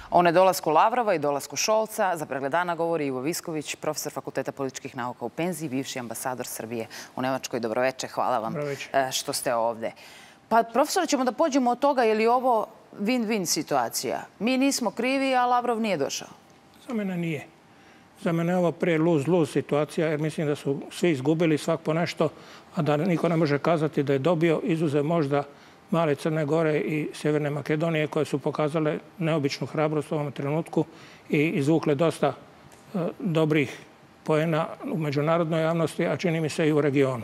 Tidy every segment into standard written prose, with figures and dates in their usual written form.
O nedolasku Lavrova i dolasku Šolca za pregled dana govori Ivo Visković, profesor Fakulteta političkih nauka u penziji, bivši ambasador Srbije u Nemačkoj. Dobroveče, hvala vam što ste ovde. Pa, profesor, ćemo da pođemo od toga, je li ovo win-win situacija? Mi nismo krivi, a Lavrov nije došao. Za mene nije. Za mene je ovo prije lose-lose situacija, jer mislim da su svi izgubili svak po nešto, a da niko ne može kazati da je dobio, izuzev možda male Crne Gore i Sjeverne Makedonije, koje su pokazale neobičnu hrabrost u ovom trenutku i izvukle dosta dobrih poena u međunarodnoj javnosti, a čini mi se i u regionu.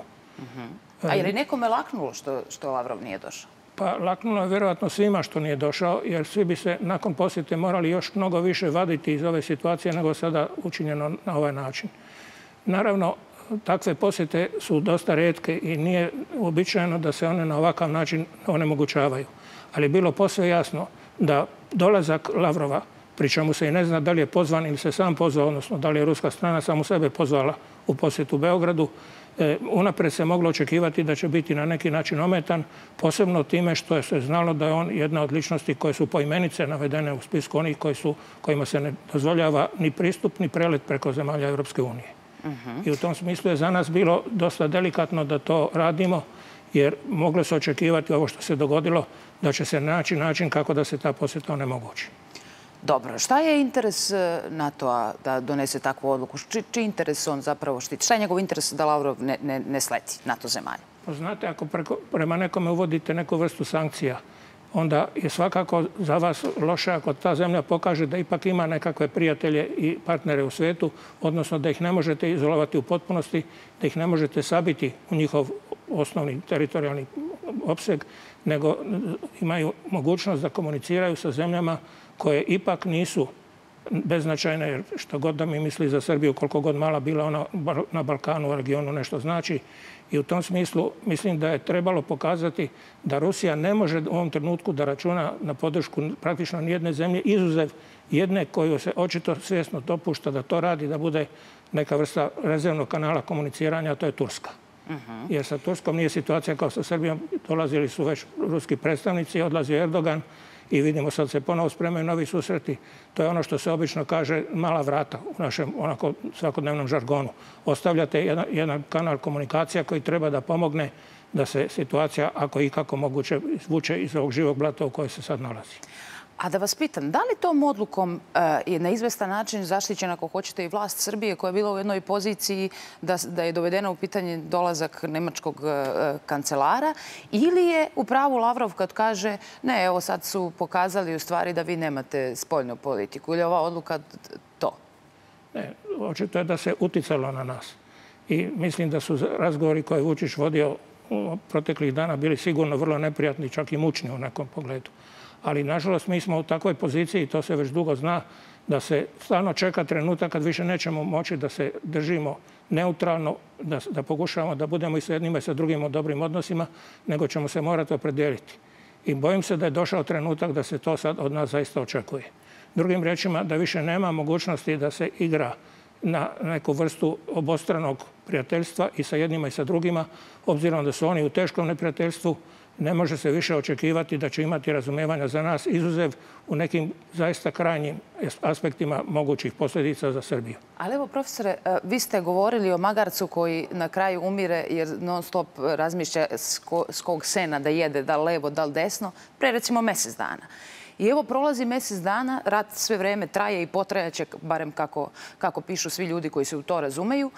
A je li nekome laknulo što Lavrov nije došao? Pa laknulo je vjerojatno svima što nije došao, jer svi bi se nakon posjete morali još mnogo više vaditi iz ove situacije nego sada učinjeno na ovaj način. Naravno, takve posjete su dosta retke i nije uobičajeno da se one na ovakav način onemogućavaju. Ali je bilo posve jasno da dolazak Lavrova, pri čemu se i ne zna da li je pozvan ili se sam pozvao, odnosno da li je ruska strana samu sebe pozvala u posjetu Beogradu, unapred se moglo očekivati da će biti na neki način ometan, posebno time što je se znalo da je on jedna od ličnosti koje su poimenice navedene u spisku onih kojima se ne dozvoljava ni pristup ni prelet preko zemalja Europske unije. I u tom smislu je za nas bilo dosta delikatno da to radimo, jer moglo se očekivati ovo što se dogodilo, da će se naći način kako da se ta posjeta onemogući. Dobro, šta je interes NATO-a da donese takvu odluku? Čiji interes on zapravo štiti? Šta je njegov interes da Lavrov ne sleti NATO zemalja? Znate, ako prema nekome uvodite neku vrstu sankcija, onda je svakako za vas loše ako ta zemlja pokaže da ipak ima nekakve prijatelje i partnere u svijetu, odnosno da ih ne možete izolovati u potpunosti, da ih ne možete sabiti u njihov osnovni teritorijalni opseg, nego imaju mogućnost da komuniciraju sa zemljama koje ipak nisu beznačajne, jer što god da mi misli za Srbiju, koliko god mala bila ona na Balkanu, u regionu nešto znači. I u tom smislu mislim da je trebalo pokazati da Rusija ne može u ovom trenutku da računa na podršku praktično nijedne zemlje, izuzev jedne koju se očito svjesno dopušta da to radi, da bude neka vrsta rezervnog kanala komuniciranja, a to je Turska. Jer sa Turskom nije situacija kao sa Srbijom. Dolazili su već ruski predstavnici, odlazio Erdogan i vidimo sad se ponovo spremaju novi susreti. To je ono što se obično kaže mala vrata u našem onako svakodnevnom žargonu. Ostavljate jedan kanal komunikacija koji treba da pomogne da se situacija, ako i kako moguće, izvuče iz ovog živog blata u kojoj se sad nalazi. A da vas pitam, da li tom odlukom je na izvestan način zaštićena, ako hoćete, i vlast Srbije koja je bila u jednoj poziciji da je dovedena u pitanje dolazak nemačkog kancelara, ili je u pravu Lavrov kad kaže ne, evo sad su pokazali u stvari da vi nemate spoljnu politiku, ili je ova odluka to? Ne, očito je da se uticalo na nas. I mislim da su razgovori koje je Vučić vodio proteklih dana bili sigurno vrlo neprijatni, čak i mučni u nekom pogledu. Ali, nažalost, mi smo u takvoj poziciji, i to se već dugo zna, da se stalno čeka trenutak kad više nećemo moći da se držimo neutralno, da pokušavamo da budemo i sa jednima i sa drugima u dobrim odnosima, nego ćemo se morati opredijeliti. I bojim se da je došao trenutak da se to sad od nas zaista očekuje. Drugim riječima, da više nema mogućnosti da se igra na neku vrstu obostranog prijateljstva i sa jednima i sa drugima, obzirom da su oni u teškom neprijateljstvu. Ne može se više očekivati da će imati razumijevanja za nas, izuzev u nekim zaista krajnjim aspektima mogućih posljedica za Srbiju. Ali evo, profesore, vi ste govorili o magarcu koji na kraju umire jer non stop razmišlja s kog sena da jede, da li levo, da li desno, pre recimo mjesec dana. I evo, prolazi mjesec dana, rat sve vreme traje i potrajaće, barem kako pišu svi ljudi koji se u to razumeju.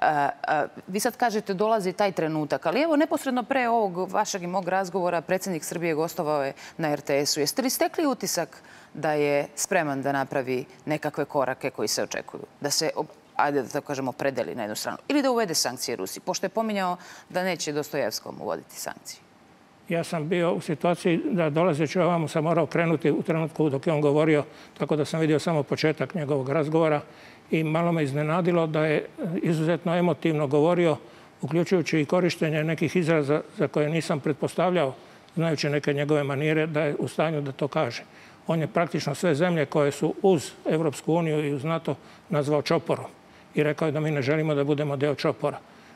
Vi sad kažete dolazi taj trenutak, ali evo, neposredno pre ovog vašeg i mog razgovora predsjednik Srbije gostovao je na RTS-u. Jeste li stekli utisak da je spreman da napravi nekakve korake koji se očekuju? Da se, ajde da tako kažemo, predeli na jednu stranu. Ili da uvede sankcije Rusiji, pošto je pominjao da neće Dostojevskom uvoditi sankcije. Ja sam bio u situaciji da dolazeći ovamo sam morao krenuti u trenutku dok je on govorio, tako da sam vidio samo početak njegovog razgovora i malo me iznenadilo da je izuzetno emotivno govorio, uključujući i korištenje nekih izraza za koje nisam pretpostavljao, znajući neke njegove manire, da je u stanju da to kaže. On je praktično sve zemlje koje su uz Evropsku uniju i uz NATO nazvao čoporom i rekao je da mi ne želimo da budemo deo čopora.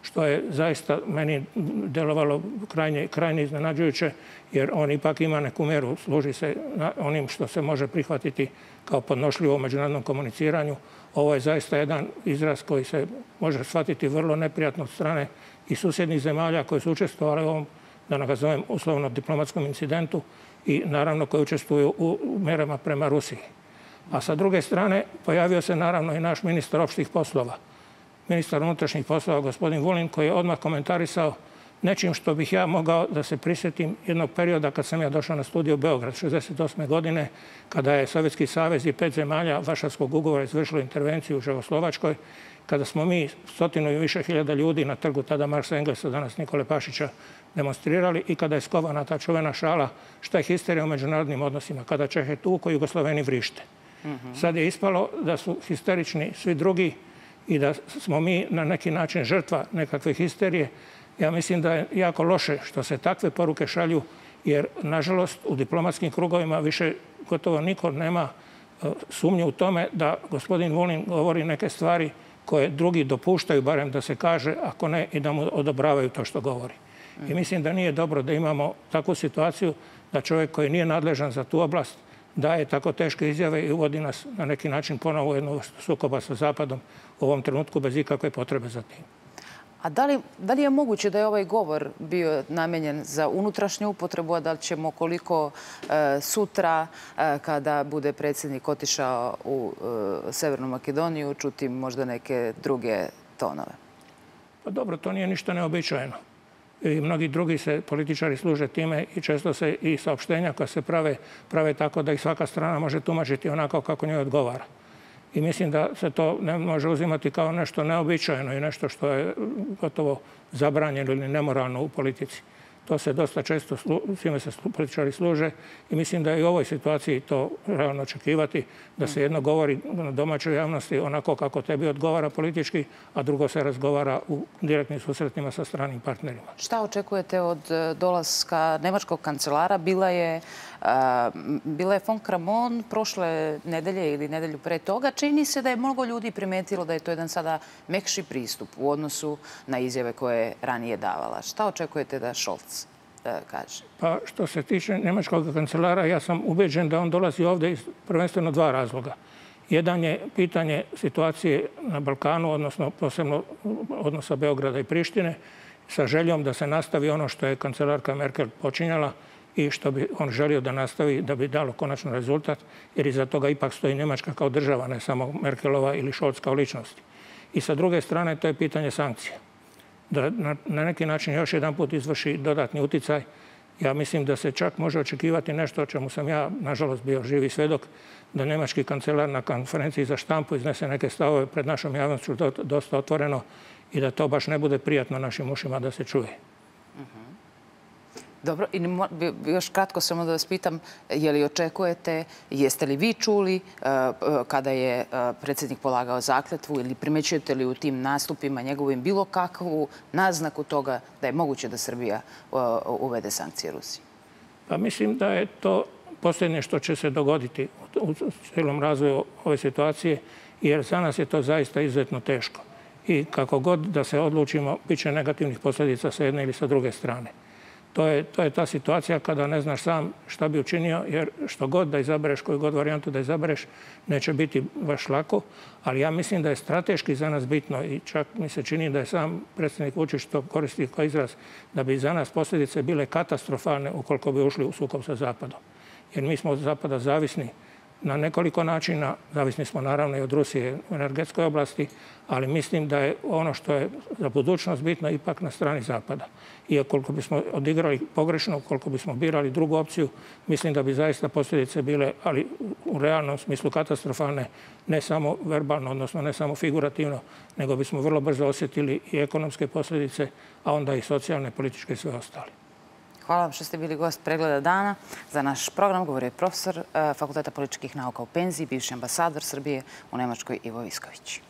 što je zaista meni delovalo krajnje iznenađujuće, jer on ipak ima neku mjeru, služi se onim što se može prihvatiti kao podnošljivo u međunarodnom komuniciranju. Ovo je zaista jedan izraz koji se može shvatiti vrlo neprijatno od strane i susjednih zemalja koji su učestvovali u ovom, da nazovem uslovno, diplomatskom incidentu i naravno koji učestvuju u mjerama prema Rusiji. A sa druge strane pojavio se naravno i naš ministar opštih poslova, ministar unutrašnjih poslova gospodin Vulin, koji je odmah komentarisao nečim što bih ja mogao da se prisjetim jednog perioda kad sam ja došao na studiju u Beograd 1968. godine, kada je Sovjetski savez i 5 zemalja Varšavskog ugovora izvršilo intervenciju u Čehoslovačkoj, kada smo mi 100 i više hiljada ljudi na trgu tada Marksa Englesa, danas Nikole Pašića, demonstrirali i kada je skovana ta čuvena šala šta je histerija u međunarodnim odnosima, kada Čehe tuko, Jugosloveni vrište. Sad je ispalo da su histerični svi drugi i da smo mi na neki način žrtva nekakve histerije. Ja mislim da je jako loše što se takve poruke šalju, jer nažalost u diplomatskim krugovima više gotovo niko nema sumnje u tome da gospodin Vulin govori neke stvari koje drugi dopuštaju, barem da se kaže, ako ne i da mu odobravaju to što govori. I mislim da nije dobro da imamo takvu situaciju da čovjek koji nije nadležan za tu oblast daje tako teške izjave i uvodi nas na neki način ponovo u jednu sukoba sa Zapadom u ovom trenutku bez ikakve potrebe za tim. A da li je moguće da je ovaj govor bio namenjen za unutrašnju upotrebu, a da li ćemo koliko sutra, kada bude predsjednik otišao u Severnu Makedoniju, čuti možda neke druge tonove? Pa dobro, to nije ništa neobičajeno. I mnogi drugi se političari služe time i često se i saopštenja koja se prave tako da ih svaka strana može tumačiti onako kako njoj odgovara. I mislim da se to ne može uzimati kao nešto neobičajeno i nešto što je gotovo zabranjeno ili nemoralno u politici. To se dosta često, svime se političari služe i mislim da je i u ovoj situaciji to realno očekivati, da se jedno govori na domaćoj javnosti onako kako tebi odgovara politički, a drugo se razgovara u direktnim susretima sa stranim partnerima. Šta očekujete od dolaska nemačkog kancelara? Bila je von Kramon prošle nedelje ili nedelju pre toga. Čini se da je mnogo ljudi primetilo da je to jedan sada mekši pristup u odnosu na izjave koje je ranije davala. Šta očekujete da Scholz kaže? Pa što se tiče nemačkog kancelara, ja sam ubeđen da on dolazi ovdje iz prvenstveno 2 razloga. Jedan je pitanje situacije na Balkanu, odnosno posebno odnosa Beograda i Prištine, sa željom da se nastavi ono što je kancelarka Merkel počinjala i što bi on želio da nastavi da bi dalo konačno rezultat, jer iza toga ipak stoji Njemačka kao država, ne samo Merkelova ili Scholz kao ličnosti. I sa druge strane, to je pitanje sankcija. Da na neki način još jedan put izvrši dodatni uticaj. Ja mislim da se čak može očekivati nešto o čemu sam ja, nažalost, bio živi svedok, da nemački kancelar na konferenciji za štampu iznese neke stavove pred našom javnošću dosta otvoreno i da to baš ne bude prijatno našim ušima da se čuje. Dobro, i još kratko samo da vas pitam, je li očekujete, jeste li vi čuli kada je predsjednik polagao zakletvu ili primećujete li u tim nastupima njegovim bilo kakvu naznaku toga da je moguće da Srbija uvede sankcije Rusiji? Pa mislim da je to posljednje što će se dogoditi u cijelom razvoju ove situacije, jer za nas je to zaista izuzetno teško. I kako god da se odlučimo, bit će negativnih posljedica sa jedne ili sa druge strane. To je ta situacija kada ne znaš sam šta bi učinio, jer što god da izabereš, koju god varijantu da izabereš, neće biti baš lako. Ali ja mislim da je strateški za nas bitno i čak mi se čini da je sam predsjednik Vučić to koristi kao izraz da bi za nas posljedice bile katastrofalne ukoliko bi ušli u sukob sa Zapadom. Jer mi smo od Zapada zavisni na nekoliko načina. Zavisni smo naravno i od Rusije u energetskoj oblasti, ali mislim da je ono što je za budućnost bitno ipak na strani Zapada. I koliko bismo odigrali pogrešno, koliko bismo birali drugu opciju, mislim da bi zaista posljedice bile, ali u realnom smislu katastrofalne, ne samo verbalno, odnosno ne samo figurativno, nego bismo vrlo brzo osjetili i ekonomske posljedice, a onda i socijalne, političke i sve ostale. Hvala vam što ste bili gost Pregleda dana. Za naš program govorio je profesor Fakulteta političkih nauka u penziji, bivši ambasador Srbije u Nemačkoj Ivo Visković.